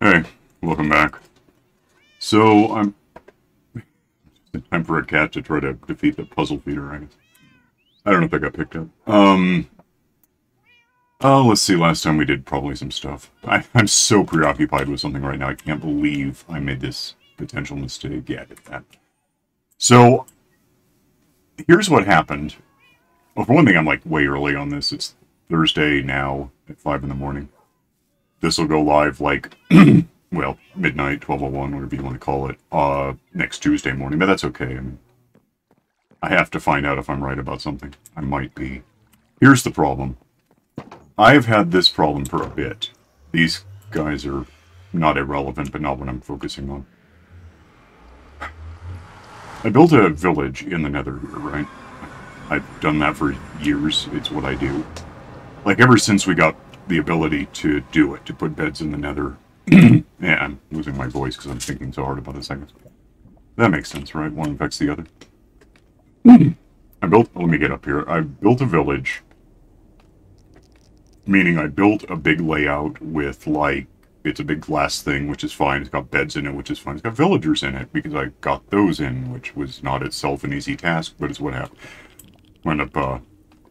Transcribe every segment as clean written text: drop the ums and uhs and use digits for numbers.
Hey, welcome back. So, I'm... time for a cat to try to defeat the puzzle feeder, I guess. I don't know if that got picked up. Let's see, last time we did probably some stuff. I'm so preoccupied with something right now, I can't believe I made this potential mistake. Yeah, I did that. So, here's what happened. Well, for one thing, I'm like way early on this. It's Thursday now at 5 in the morning. This will go live like... well, midnight, 12:01, whatever you want to call it, next Tuesday morning, but that's okay. I mean, I have to find out if I'm right about something. I might be. Here's the problem. I have had this problem for a bit. These guys are not irrelevant, but not what I'm focusing on. I built a village in the Nether here, right? I've done that for years. It's what I do. Like, ever since we got the ability to do it, to put beds in the Nether. Yeah, I'm losing my voice because I'm thinking so hard about this. That makes sense, right? One affects the other. Let me get up here. I built a village. Meaning I built a big layout with, like, it's a big glass thing, which is fine. It's got beds in it, which is fine. It's got villagers in it, because I got those in, which was not itself an easy task, but it's what happened. Wound up,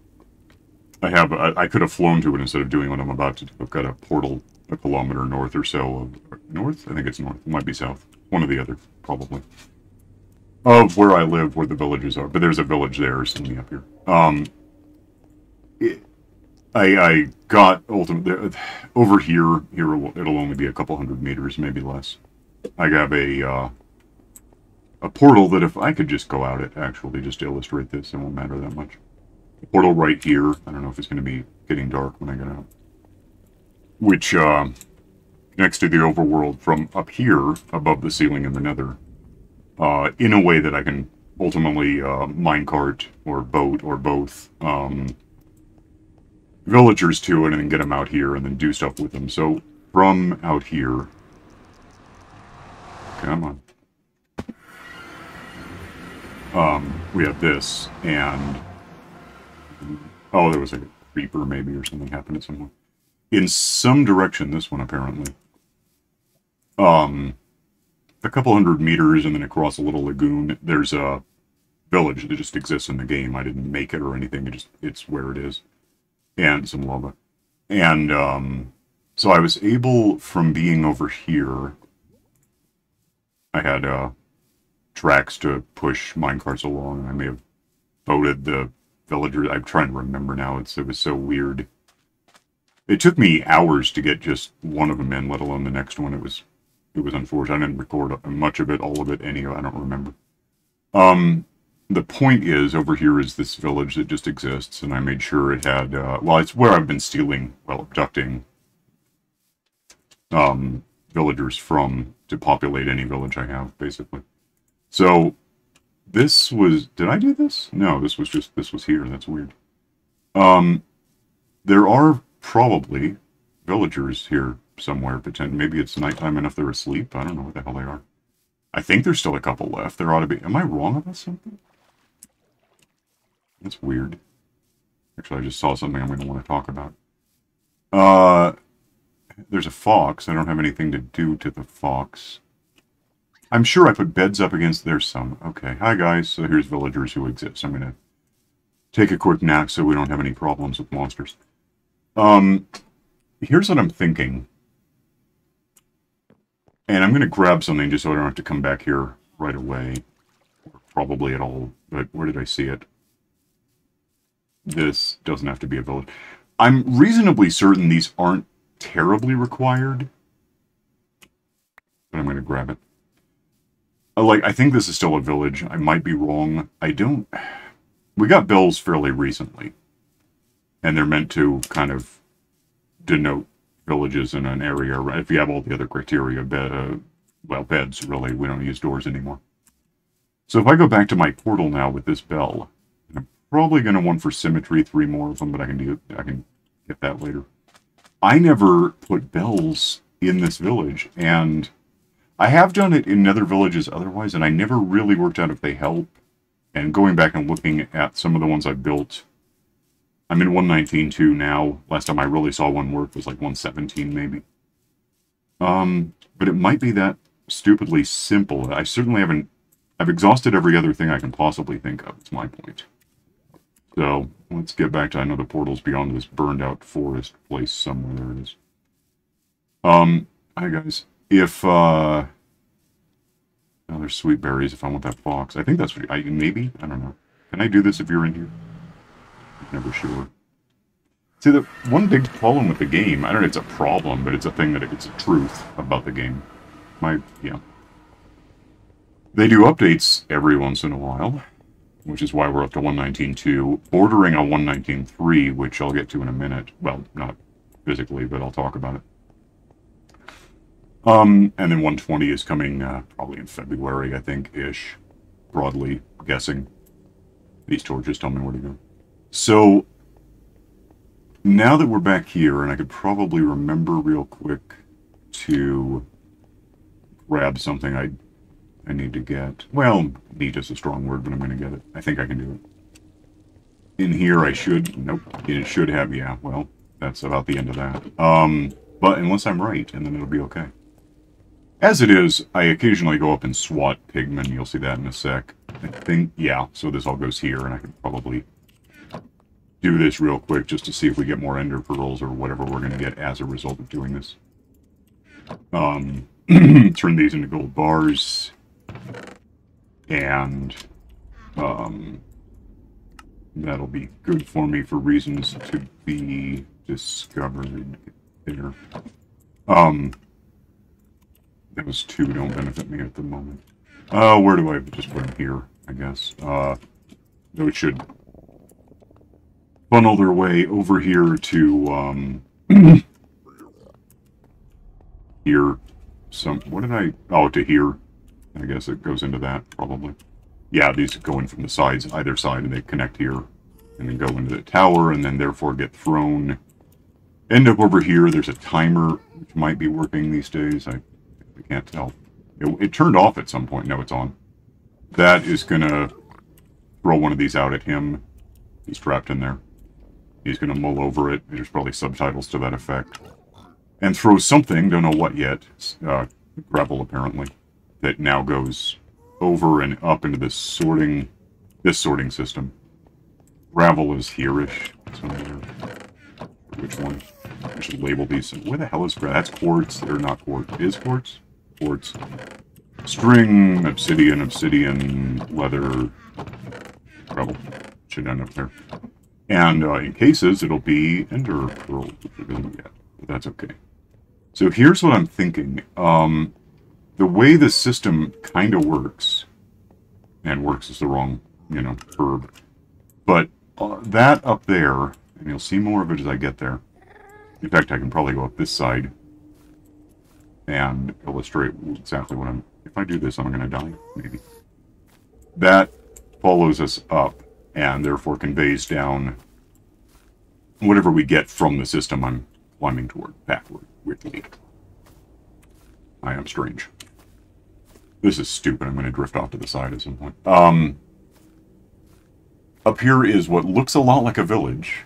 I could have flown to it instead of doing what I'm about to do. I've got a portal a kilometer north or so of... north? I think it's north. It might be south. One or the other, probably. Of where I live, where the villages are. But there's a village there or something up here. I got ultimately... over here, it'll only be a couple hundred meters, maybe less. I have a portal that if I could just go out it, actually, just to illustrate this, it won't matter that much. A portal right here. I don't know if it's going to be getting dark when I get out. Which connects to the overworld from up here, above the ceiling in the Nether, in a way that I can ultimately minecart or boat or both villagers to it and then get them out here and then do stuff with them. So from out here, come on, we have this, and oh, there was a creeper maybe or something happened at some point. In some direction, this one, apparently. A couple hundred meters and then across a little lagoon, there's a village that just exists in the game. I didn't make it or anything, it's where it is. And some lava. And, so I was able, from being over here, I had, tracks to push minecarts along, and I may have boated the villagers. I'm trying to remember now, it was so weird. It took me hours to get just one of them in, let alone the next one. It was unfortunate. I didn't record much of it, all of it, any of it. I don't remember. The point is, over here is this village that just exists, and I made sure it had, well, it's where I've been stealing, well, abducting, villagers from to populate any village I have, basically. So, this was, did I do this? No, this was here. That's weird. There are probably villagers here somewhere. Maybe it's nighttime enough they're asleep. I don't know what the hell they are. I think there's still a couple left. There ought to be. Am I wrong about something? That's weird. Actually, I just saw something I'm going to want to talk about. There's a fox. I don't have anything to do to the fox. I'm sure I put beds up against their some. Okay. Hi, guys. So here's villagers who exist. I'm going to take a quick nap so we don't have any problems with monsters. Here's what I'm thinking. And I'm going to grab something just so I don't have to come back here right away. Or probably at all. But where did I see it? This doesn't have to be a village. I'm reasonably certain these aren't terribly required. But I'm going to grab it. I think this is still a village. I might be wrong. We got bills fairly recently. And they're meant to kind of denote villages in an area. If you have all the other criteria, beds, really. We don't use doors anymore. So if I go back to my portal now with this bell, I'm probably going to want for symmetry 3 more of them, but I can get that later. I never put bells in this village, and I have done it in other villages otherwise, and I never really worked out if they help. And going back and looking at some of the ones I built, I'm in 119.2 now. Last time I really saw one work was like 117 maybe. But it might be that stupidly simple. I certainly haven't... I've exhausted every other thing I can possibly think of, it's my point. So, let's get back to... I know the portal's beyond this burned-out forest place somewhere. There it is. Hi guys. If, oh, there's sweet berries if I want that fox. I think that's what... maybe? I don't know. Can I do this if you're in here? I'm never sure. See, the one big problem with the game, I don't know if it's a problem, but it's a thing that it's a truth about the game. Yeah. They do updates every once in a while, which is why we're up to 119.2, bordering on 119.3, which I'll get to in a minute. Well, not physically, but I'll talk about it. And then 120 is coming probably in February, I think, ish. Broadly guessing. These torches tell me where to go. So, now that we're back here, and I could probably remember real quick to grab something I need to get. Well, need is a strong word, but I'm going to get it. I think I can do it. In here I should... Nope. It should have... Yeah, well, that's about the end of that. But unless I'm right, and then it'll be okay. As it is, I occasionally go up and swat pigmen. You'll see that in a sec. I think... Yeah, so this all goes here, and I could probably do this real quick just to see if we get more ender pearls or whatever we're going to get as a result of doing this. Turn these into gold bars. And that'll be good for me for reasons to be discovered there. Those two don't benefit me at the moment. Where do I just put them here, I guess? Those should funnel their way over here to, here. What did I... Oh, to here. I guess it goes into that, probably. Yeah, these go in from the sides, either side, and they connect here. And then go into the tower, and then therefore get thrown. End up over here. There's a timer, which might be working these days. I can't tell. It turned off at some point. No, it's on. That is going to throw one of these out at him. He's trapped in there. He's going to mull over it. There's probably subtitles to that effect. And throw something, don't know what yet. Gravel, apparently. That now goes over and up into this sorting system. Gravel is here-ish. Somewhere. Which one? I should label these. Where the hell is gravel? That's quartz. Or not quartz. Is quartz? Quartz. String, obsidian, leather, gravel. Should end up there. And in cases, it'll be ender pearl, which we didn't get. But that's okay. So here's what I'm thinking. The way the system kind of works, and works is the wrong, verb, but that up there, and you'll see more of it as I get there. In fact, I can probably go up this side and illustrate exactly what I'm... If I do this, I'm going to die, maybe. That follows us up, and therefore conveys down whatever we get from the system I'm climbing toward, backward, weirdly. I am strange. This is stupid. I'm going to drift off to the side at some point. Up here is what looks a lot like a village.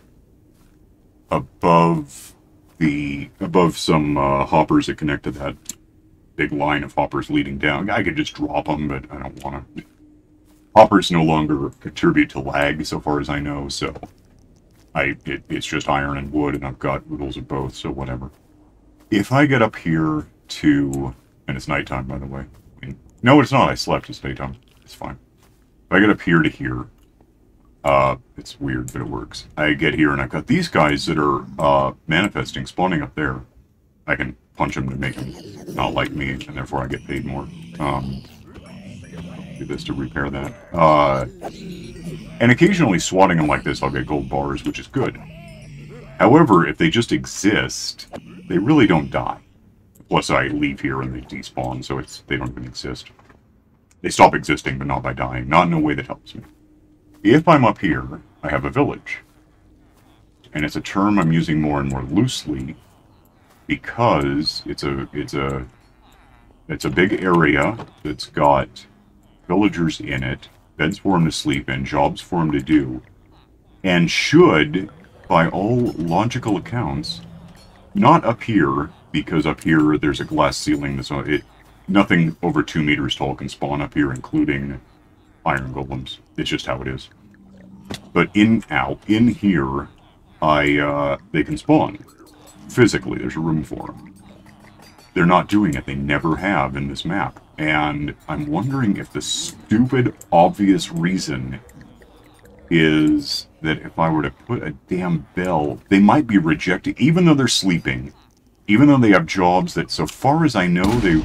Above some hoppers that connect to that big line of hoppers leading down. I could just drop them, but I don't want to. Hoppers no longer contribute to lag, so far as I know, so it's just iron and wood, and I've got oodles of both, so whatever. If I get up here to... And it's nighttime, by the way. No, it's not. I slept. It's daytime. It's fine. If I get up here to here, it's weird, but it works. I get here, and I've got these guys that are manifesting, spawning up there. I can punch them to make them not like me, and therefore I get paid more. Do this to repair that. And occasionally swatting them like this, I'll get gold bars, which is good. However, if they just exist, they really don't die. Plus, I leave here and they despawn, so they don't even exist. They stop existing, but not by dying. Not in a way that helps me. If I'm up here, I have a village. And it's a term I'm using more and more loosely because it's a big area that's got villagers in it, beds for them to sleep in, jobs for them to do, and should, by all logical accounts, not up here because up here there's a glass ceiling. Nothing over 2 meters tall can spawn up here, including Iron Golems. It's just how it is. But in here, they can spawn. Physically, there's a room for them. They're not doing it. They never have in this map. And I'm wondering if the stupid, obvious reason is that if I were to put a damn bell, they might be rejecting, even though they're sleeping, even though they have jobs that, so far as I know, they...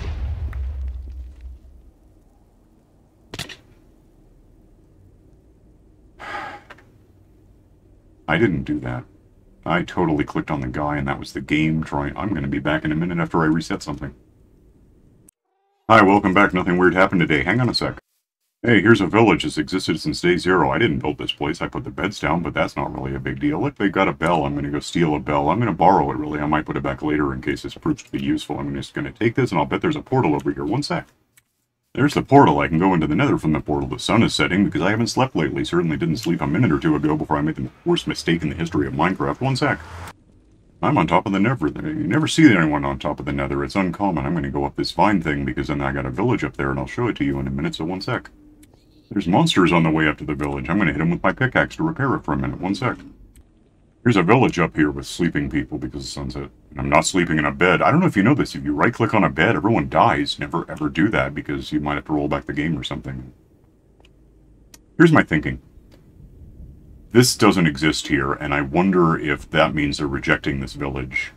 I didn't do that. I totally clicked on the guy, and that was the game trying... I'm going to be back in a minute after I reset something. Hi, welcome back. Nothing weird happened today. Hang on a sec. Hey, here's a village that's existed since day 0. I didn't build this place. I put the beds down, but that's not really a big deal. Look, they've got a bell. I'm going to go steal a bell. I'm going to borrow it, really. I might put it back later in case this proves to be useful. I'm just going to take this, and I'll bet there's a portal over here. One sec. There's the portal. I can go into the Nether from the portal. The sun is setting because I haven't slept lately. Certainly didn't sleep a minute or two ago before I made the worst mistake in the history of Minecraft. One sec. I'm on top of the Nether. You never see anyone on top of the Nether. It's uncommon. I'm going to go up this vine thing because then I got a village up there, and I'll show it to you in a minute, so one sec. There's monsters on the way up to the village. I'm going to hit them with my pickaxe to repair it for a minute. One sec. Here's a village up here with sleeping people because the sunset. And I'm not sleeping in a bed. I don't know if you know this. If you right-click on a bed, everyone dies. Never, ever do that because you might have to roll back the game or something. Here's my thinking. This doesn't exist here, and I wonder if that means they're rejecting this village.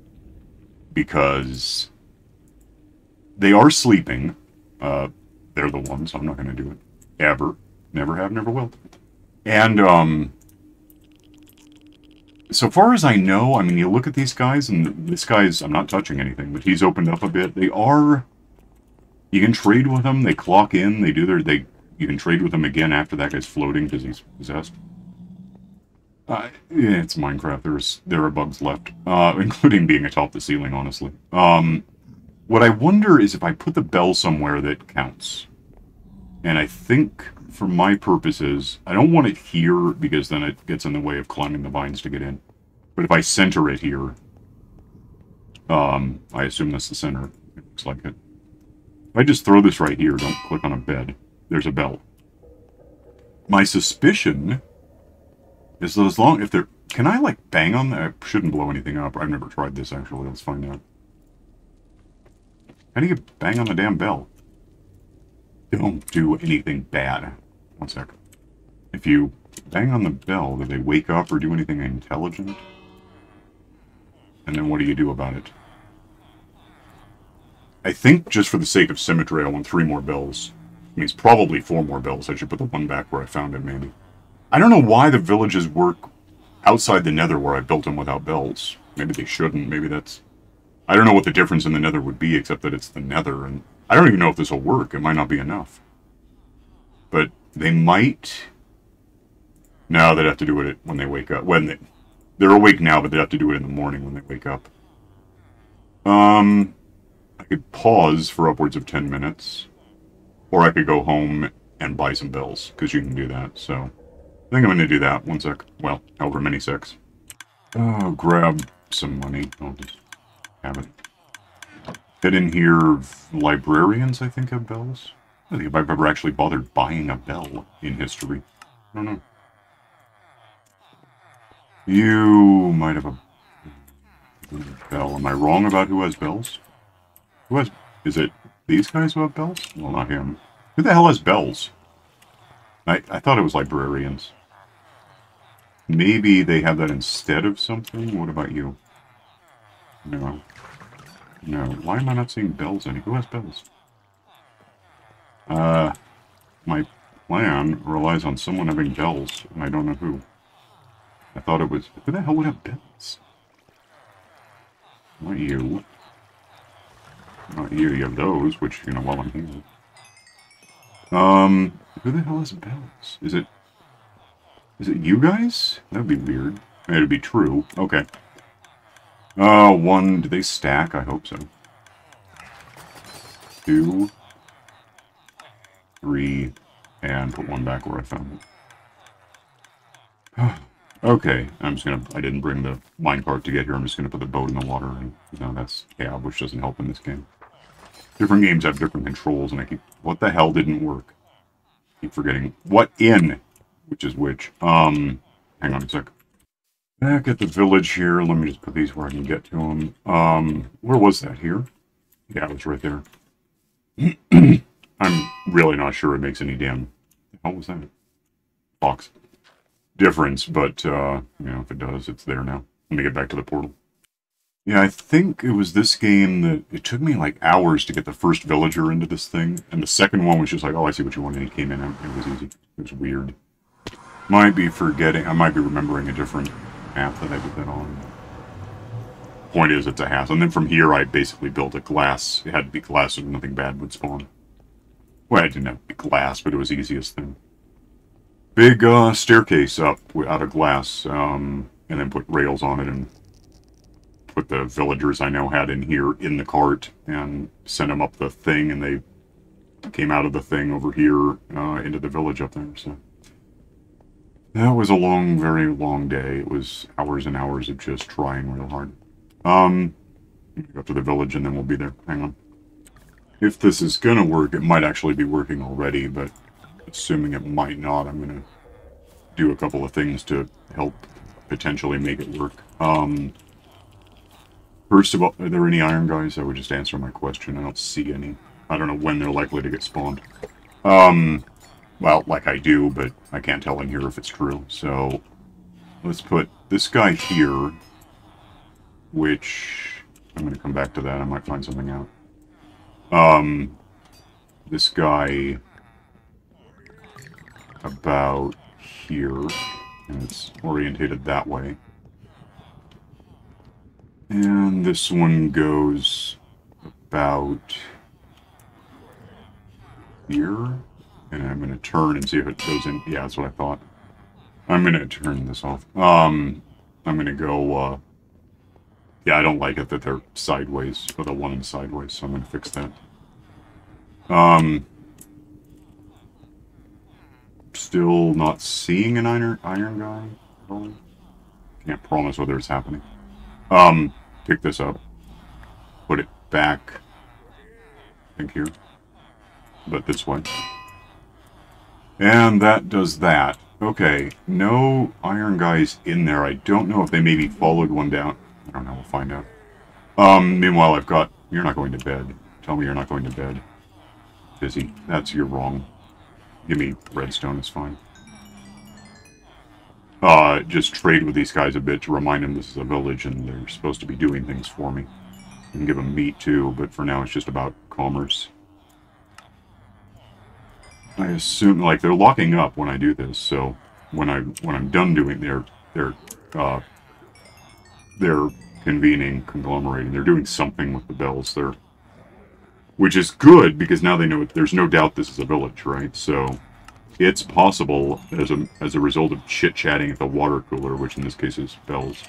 Because they are sleeping. They're the ones. I'm not going to do it. Ever. Never have, never will. And, so far as I know, I mean, you look at these guys, and this guy's, I'm not touching anything, but he's opened up a bit. They are, you can trade with them, they clock in, they do you can trade with them again after that guy's floating because he's possessed. Yeah, it's Minecraft, there are bugs left, including being atop the ceiling, honestly. What I wonder is if I put the bell somewhere that counts. And I think, for my purposes, I don't want it here because then it gets in the way of climbing the vines to get in. But if I center it here, I assume that's the center. It looks like it. If I just throw this right here, don't click on a bed, there's a bell. My suspicion is that if there... Can I, like, bang on that? I shouldn't blow anything up. I've never tried this, actually. Let's find out. How do you bang on the damn bell? Don't do anything bad. One sec. If you bang on the bell, do they wake up or do anything intelligent? And then what do you do about it? I think just for the sake of symmetry, I want 3 more bells. I mean, it's probably 4 more bells. I should put the one back where I found it, maybe. I don't know why the villages work outside the Nether where I built them without bells. Maybe they shouldn't. Maybe that's... I don't know what the difference in the Nether would be, except that it's the Nether, and I don't even know if this will work. It might not be enough. But they might... No, they'd have to do it when they wake up. They're awake now, but they'd have to do it in the morning when they wake up. I could pause for upwards of 10 minutes. Or I could go home and buy some bells, because you can do that, so... I think I'm going to do that. One sec. Well, however many secs. Oh, grab some money. I'll just have it. Get in here, librarians, I think, have bells. I don't think if I've ever actually bothered buying a bell in history. I don't know. You might have a bell. Am I wrong about who has bells? Who has... Is it these guys who have bells? Well, not him. Who the hell has bells? I thought it was librarians. Maybe they have that instead of something? What about you? No. No. Why am I not seeing bells any? Who has bells? My plan relies on someone having bells, and I don't know who. I thought it was... Who the hell would have bells? Not you. Not you. You have those, which, you know, while I'm here. Who the hell has bells? Is it you guys? That'd be weird. It'd be true. Okay. One... Do they stack? I hope so. 2... 3... And put one back where I found it. Okay, I'm just gonna... I didn't bring the minecart to get here. I'm just gonna put the boat in the water, and no, that's cab, which doesn't help in this game. Different games have different controls, and I keep... What the hell didn't work? Keep forgetting what in, which is which. Hang on a sec. Back at the village here. Let me just put these where I can get to them. Where was that here? Yeah, it was right there. I'm really not sure it makes any damn... What was that? Box. Difference, but, you know, if it does, it's there now. Let me get back to the portal. Yeah, I think it was this game that... It took me, like, hours to get the first villager into this thing, and the second one was just like, oh, I see what you want, and he came in, and it was easy. It was weird. Might be forgetting... I might be remembering a different map that I did that on. Point is, it's a hassle. And then from here, I basically built a glass. It had to be glass so nothing bad would spawn. Well, it didn't have to be glass, but it was the easiest thing. Big staircase up out of glass, and then put rails on it and put the villagers I now had in here in the cart and sent them up the thing, and they came out of the thing over here into the village up there. So that was a long, very long day. It was hours and hours of just trying real hard. Go up to the village and then we'll be there. Hang on. If this is gonna work, it might actually be working already, but assuming it might not, I'm gonna do a couple of things to help potentially make it work. First of all, are there any iron guys? I would just answer my question. I don't see any. I don't know when they're likely to get spawned. Well, like I do, but I can't tell in here if it's true. So, let's put this guy here, which... I'm going to come back to that. I might find something out. This guy about here, and it's orientated that way. And this one goes about here, and I'm going to turn and see if it goes in. Yeah, that's what I thought. I'm going to turn this off. I'm going to go, yeah, I don't like it that they're sideways, or the one sideways, so I'm going to fix that. Still not seeing an iron guy. Probably. Can't promise whether it's happening. Pick this up. Put it back. I think here. But this way. And that does that. Okay, no iron guys in there. I don't know if they maybe followed one down. I don't know, we'll find out. Meanwhile, I've got... You're not going to bed. Tell me you're not going to bed. Busy. You're wrong. Give me redstone, it's fine. Just trade with these guys a bit to remind them this is a village and they're supposed to be doing things for me. I can give them meat too, but for now it's just about commerce. I assume, like, they're locking up when I do this, so when I'm done doing they're convening, conglomerating. They're doing something with the bells. Which is good, because now they know there's no doubt this is a village, right? So it's possible, as a result of chit-chatting at the water cooler, which in this case is bells,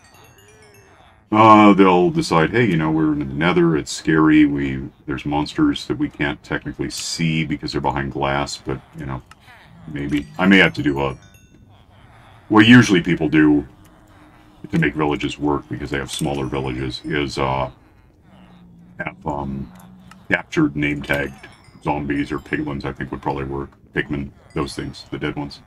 they'll decide, hey, you know, we're in the Nether, it's scary, there's monsters that we can't technically see because they're behind glass, but, you know, maybe. I may have to do what usually people do to make villages work, because they have smaller villages, is, have, captured, name-tagged zombies or piglins, I think would probably work. Pigmen, those things, the dead ones.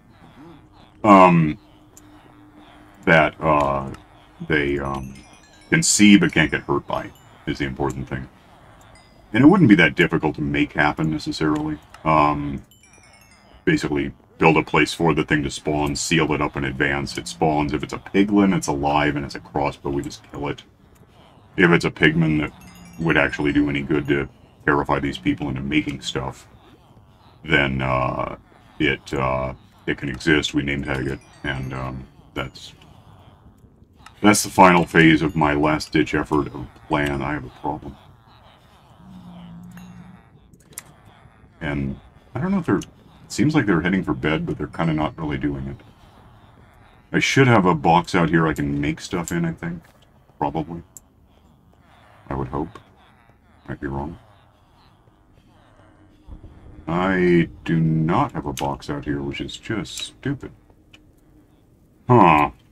That, they, can see but can't get hurt by, is the important thing. And it wouldn't be that difficult to make happen, necessarily. Basically, build a place for the thing to spawn, seal it up in advance, it spawns. If it's a piglin, it's alive, and it's a crossbow, we just kill it. If it's a pigman that would actually do any good to terrify these people into making stuff, then it can exist. We name tag it, and that's the final phase of my last ditch effort of plan. I have a problem, and I don't know if it seems like they're heading for bed, but they're kind of not really doing it. I should have a box out here I can make stuff in. I think, probably. I would hope. Might be wrong. I do not have a box out here, which is just stupid. Huh.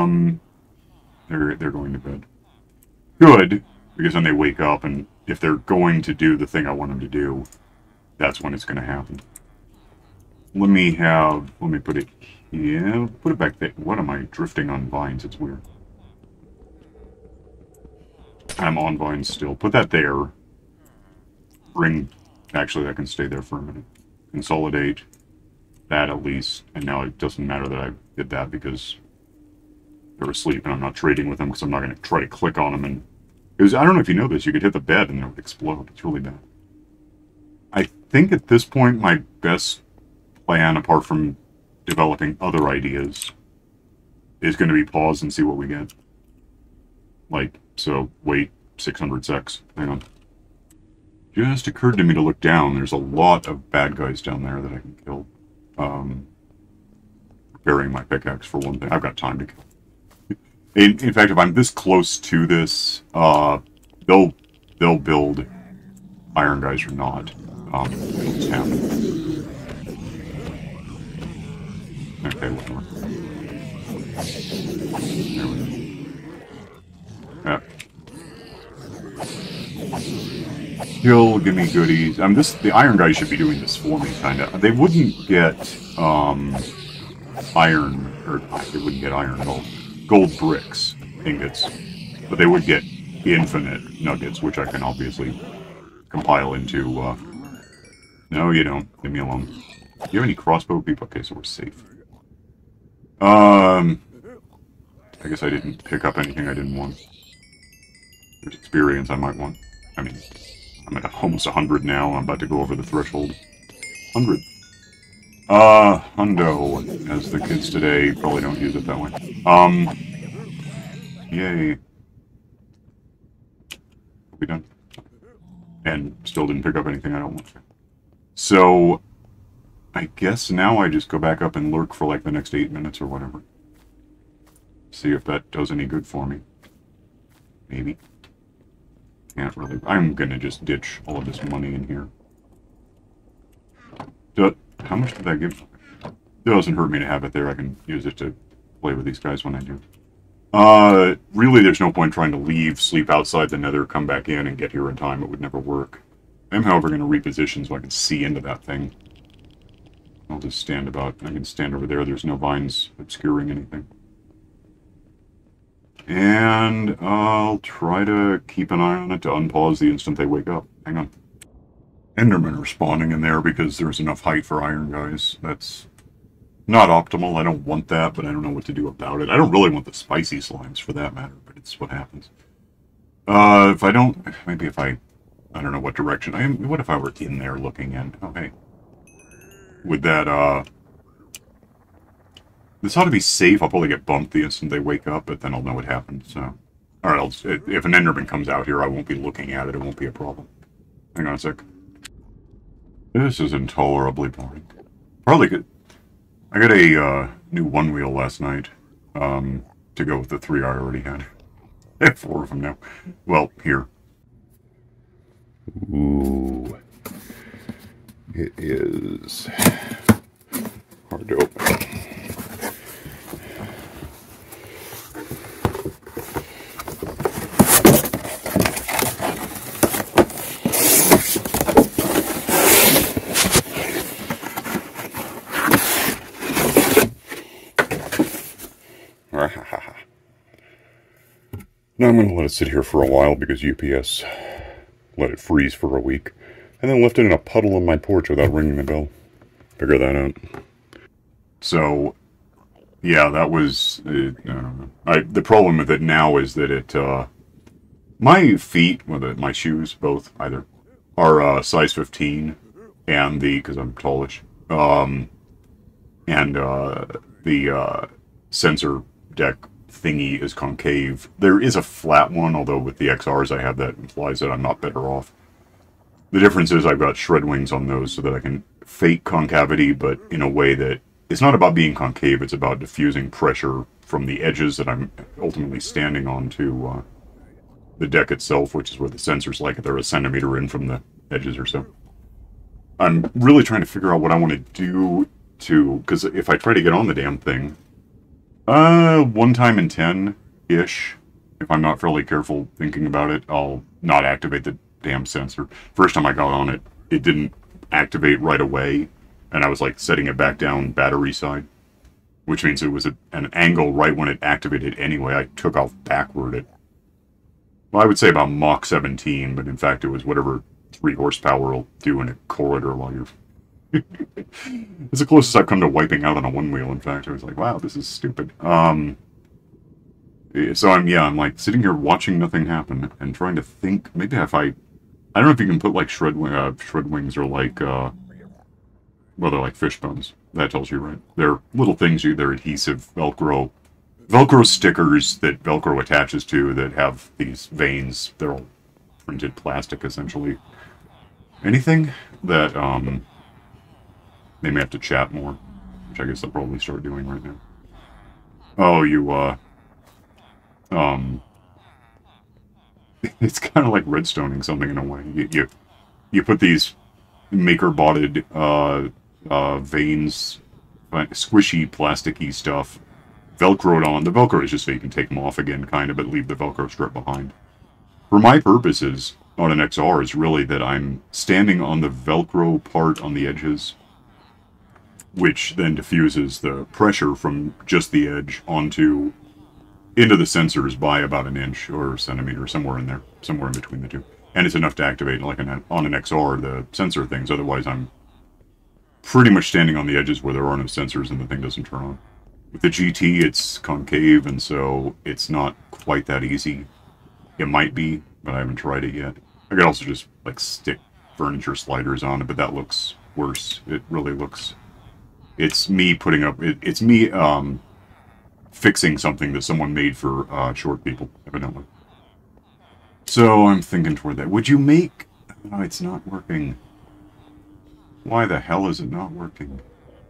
They're going to bed. Good, because then they wake up, and if they're going to do the thing I want them to do, that's when it's going to happen. Let me put it here. Put it back there. What am I drifting on vines? It's weird. I'm on vines still. Put that there. Actually, that can stay there for a minute. Consolidate that at least. And now it doesn't matter that I did that because they're asleep and I'm not trading with them because I'm not going to try to click on them. And I don't know if you know this, you could hit the bed and it would explode. It's really bad. I think at this point my best plan, apart from developing other ideas, is going to be pause and see what we get. So wait 600 secs. Hang on. Just occurred to me to look down. There's a lot of bad guys down there that I can kill. Burying my pickaxe for one thing. I've got time to kill. In fact, if I'm this close to this, they'll build iron guys or not. It'll just happen. Okay, whatever. There we go. Yeah. He'll give me goodies. The iron guys should be doing this for me, kinda. They wouldn't get, iron, or they wouldn't get iron at all. Gold bricks, ingots. But they would get infinite nuggets, which I can obviously compile into, No, you don't. Leave me alone. Do you have any crossbow people? Okay, so we're safe. I guess I didn't pick up anything I didn't want. There's experience I might want. I mean, I'm at almost 100 now. I'm about to go over the threshold. 100. Hundo, as the kids today probably don't use it that way. Yay. We done. And still didn't pick up anything I don't want to. So, I guess now I just go back up and lurk for like the next 8 minutes or whatever. See if that does any good for me. Maybe. Can't really. I'm gonna just ditch all of this money in here. How much did that give? It doesn't hurt me to have it there. I can use it to play with these guys when I do. Really there's no point trying to leave, sleep outside the nether, come back in, and get here in time. It would never work. I'm, however, going to reposition so I can see into that thing. I'll just stand about. I can stand over there. There's no vines obscuring anything. And I'll try to keep an eye on it to unpause the instant they wake up. Hang on. Endermen are spawning in there because there's enough height for iron guys. That's not optimal. I don't want that, but I don't know what to do about it. I don't really want the spicy slimes for that matter, but it's what happens. If I don't... Maybe if I don't know what direction. What if I were in there looking in? Oh, hey. Would that, this ought to be safe. I'll probably get bumped the instant they wake up, but then I'll know what happened, so... Alright, if an Enderman comes out here, I won't be looking at it. It won't be a problem. Hang on a sec. This is intolerably boring. Probably good. I got a, new one-wheel last night, to go with the 3 I already had. I have 4 of them now. Well, here. Ooh. It is hard to open. Now I'm going to let it sit here for a while because UPS let it freeze for a week, and then left it in a puddle on my porch without ringing the bell. Figure that out. So, yeah, that was, I don't know. The problem with it now is that it, my feet, my shoes, both, either, are size 15, and because I'm tallish, and the sensor deck thingy is concave. There is a flat one, although with the XRs I have that implies that I'm not better off. The difference is I've got shred wings on those so that I can fake concavity, but in a way that it's not about being concave, it's about diffusing pressure from the edges that I'm ultimately standing on to the deck itself, which is where the sensors like it. They're a centimeter in from the edges or so. I'm really trying to figure out what I want to do to, because if I try to get on the damn thing, One time in 10-ish. If I'm not fairly careful thinking about it, I'll not activate the damn sensor. First time I got on it, it didn't activate right away, and I was like setting it back down battery side, which means it was an angle right when it activated anyway. I took off backward at, well, I would say about Mach 17, but in fact it was whatever 3 horsepower will do in a corridor while you're... It's the closest I've come to wiping out on a one-wheel, in fact. I was like, wow, this is stupid. So I'm like sitting here watching nothing happen and trying to think, maybe if I don't know if you can put like shred wings or like, well, they're like fish bones. That tells you, right? They're little things, they're adhesive Velcro stickers that Velcro attaches to that have these veins. They're all printed plastic, essentially. Anything that, they may have to chat more, which I guess they'll probably start doing right now. Oh, it's kind of like redstoning something in a way. You put these maker-botted veins, squishy, plasticky stuff, Velcroed on. The Velcro is just so you can take them off again, kind of, but leave the Velcro strip behind. For my purposes on an XR is really that I'm standing on the Velcro part on the edges, which then diffuses the pressure from just the edge into the sensors by about an inch or a centimeter, somewhere in there, somewhere in between the two. And it's enough to activate, like on an XR, the sensor things. Otherwise, I'm pretty much standing on the edges where there are no sensors and the thing doesn't turn on. With the GT, it's concave, and so it's not quite that easy. It might be, but I haven't tried it yet. I could also just, like, stick furniture sliders on it, but that looks worse. It really looks... It's me putting up... It's me, fixing something that someone made for short people, evidently. So I'm thinking toward that. Would you make... Oh, it's not working. Why the hell is it not working?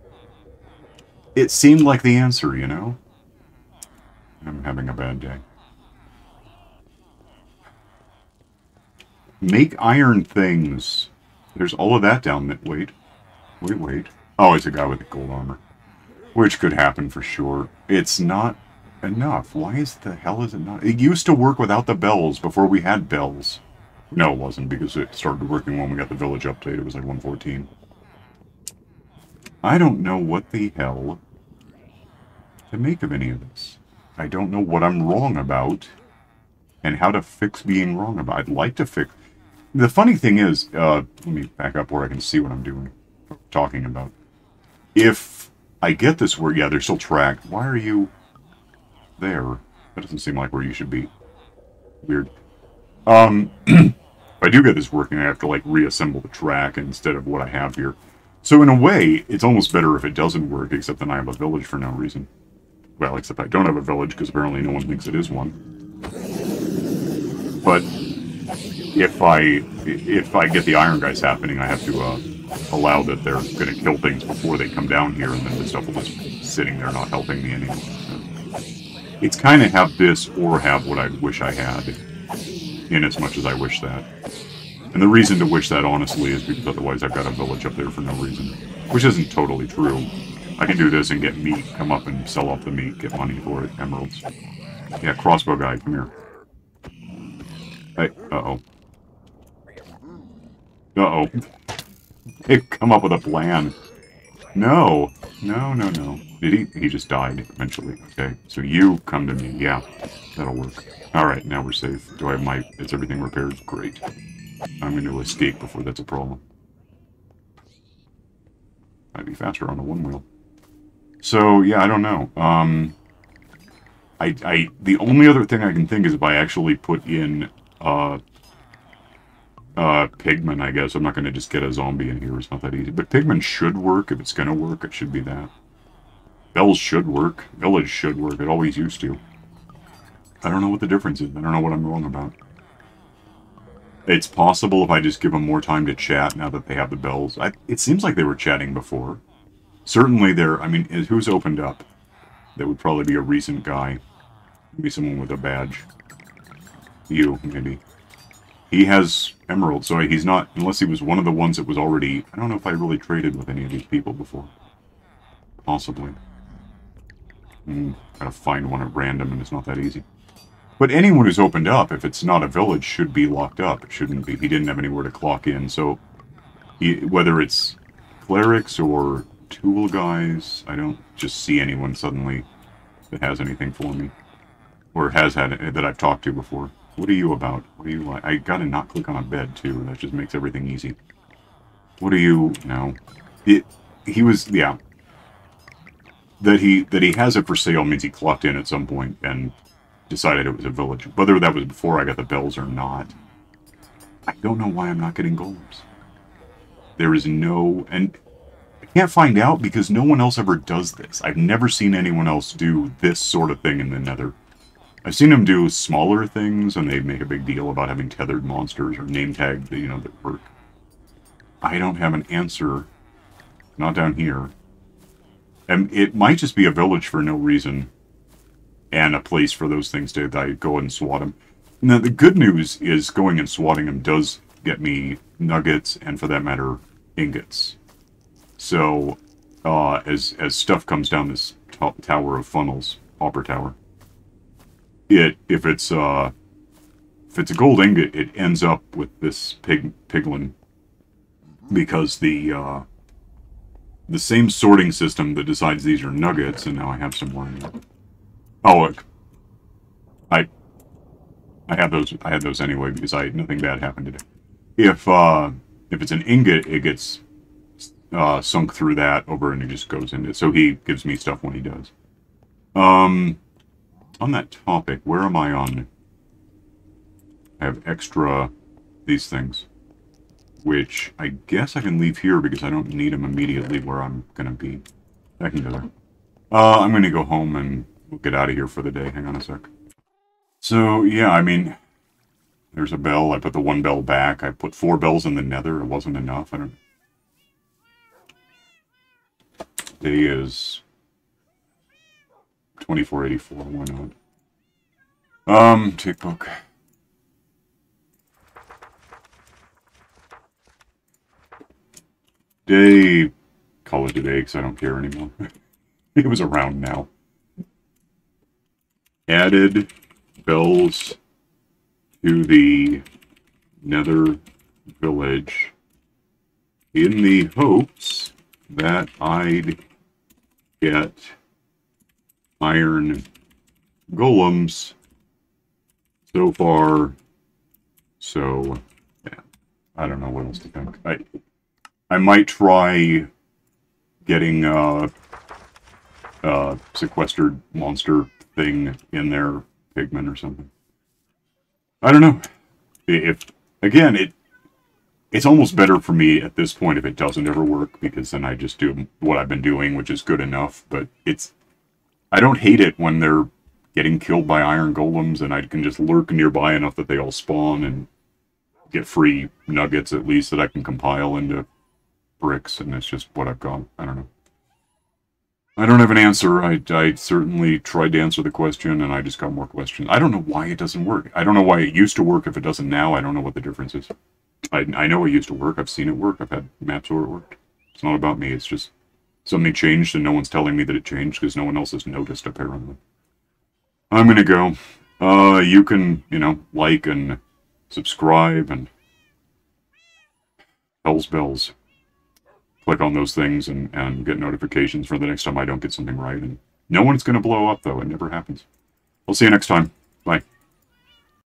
It seemed like the answer, you know? I'm having a bad day. Make iron things. There's all of that down that... Wait. Oh, it's a guy with the gold armor. Which could happen for sure. It's not enough. Why is the hell is it not? It used to work without the bells before we had bells. No, it wasn't, because it started working when we got the village update. It was like 114. I don't know what the hell to make of any of this. I don't know what I'm wrong about and how to fix being wrong about. I'd like to fix... The funny thing is, let me back up where I can see what I'm doing, talking about. If I get this where, yeah, they're still tracked. Why are you there? That doesn't seem like where you should be. Weird. If I do get this working, I have to, like, reassemble the track instead of what I have here. So in a way, it's almost better if it doesn't work, except then I have a village for no reason. Well, except I don't have a village, because apparently no one thinks it is one. But if I get the iron guys happening, I have to allow that they're going to kill things before they come down here, and then the stuff will just be sitting there not helping me anymore. It's kind of have this or have what I wish I had, in as much as I wish that. And the reason to wish that, honestly, is because otherwise I've got a village up there for no reason. Which isn't totally true. I can do this and get meat, come up and sell off the meat, get money for it, emeralds. Yeah, crossbow guy, come here. Hey, uh-oh. Uh-oh. They've come up with a plan. No. No. Did he just died eventually. Okay, so you come to me. Yeah, that'll work. Alright, now we're safe. Do I have my... Is everything repaired? Great. I'm going to escape before that's a problem. I'd be faster on the one wheel. So, yeah, I don't know. The only other thing I can think is if I actually put in, pigmen, I guess. I'm not going to just get a zombie in here. It's not that easy. But pigmen should work. If it's going to work, it should be that. Bells should work. Village should work. It always used to. I don't know what the difference is. I don't know what I'm wrong about. It's possible if I just give them more time to chat now that they have the bells. It seems like they were chatting before. Certainly they're... I mean, who's opened up? That would probably be a recent guy. Maybe someone with a badge. You, maybe. He has emeralds, so he's not... Unless he was one of the ones that was already... I don't know if I really traded with any of these people before. Possibly. Gotta find one at random, and it's not that easy. But anyone who's opened up, if it's not a village, should be locked up. It shouldn't be. He didn't have anywhere to clock in, so whether it's clerics or tool guys, I don't just see anyone suddenly that has anything for me. Or has had it, that I've talked to before. What are you about? What are you like? I gotta not click on a bed, too. That just makes everything easy. What are you... No. He was... Yeah. That he has it for sale means he clocked in at some point and decided it was a village. Whether that was before I got the bells or not, I don't know why I'm not getting golems. There is no... And I can't find out because no one else ever does this. I've never seen anyone else do this sort of thing in the Nether. I've seen them do smaller things, and they make a big deal about having tethered monsters or name tagged, you know, that work. I don't have an answer. Not down here. And it might just be a village for no reason, and a place for those things to go and swat them. Now, the good news is going and swatting them does get me nuggets, and for that matter, ingots. So, as stuff comes down this tower of funnels, Hopper Tower, if it's a gold ingot, it ends up with this piglin, because the same sorting system that decides these are nuggets, and now I have some more. Oh, look. I had those anyway because nothing bad happened today. If it's an ingot, it gets sunk through that over, and it just goes into it. So he gives me stuff when he does. On that topic, where am I on? I have extra these things, which I guess I can leave here because I don't need them immediately where I'm gonna be. I can go there. I'm gonna go home and we'll get out of here for the day. Hang on a sec. So, yeah, I mean, there's a bell. I put the one bell back. I put 4 bells in the Nether. It wasn't enough. I don't... Day is 2484. Why not? Tick book. Day... Call it a day because I don't care anymore. It was around now. Added bells to the Nether village in the hopes that I'd get Iron Golems. So far, so yeah, I don't know what else to think. I might try getting sequestered monster thing in there, pigment or something. I don't know. It's almost better for me at this point if it doesn't ever work, because then I just do what I've been doing, which is good enough. But I don't hate it when they're getting killed by Iron Golems, and I can just lurk nearby enough that they all spawn and get free nuggets at least that I can compile into bricks, and that's just what I've got. I don't know. I don't have an answer. I certainly tried to answer the question, and I just got more questions. I don't know why it doesn't work. I don't know why it used to work if it doesn't now. I don't know what the difference is. I know it used to work. I've seen it work. I've had maps where it worked. It's not about me. It's just something changed, and no one's telling me that it changed because no one else has noticed, apparently. I'm gonna go. You can, like and subscribe and Hell's Bells. Click on those things and get notifications for the next time I don't get something right. And no one's going to blow up, though. It never happens. I'll see you next time. Bye.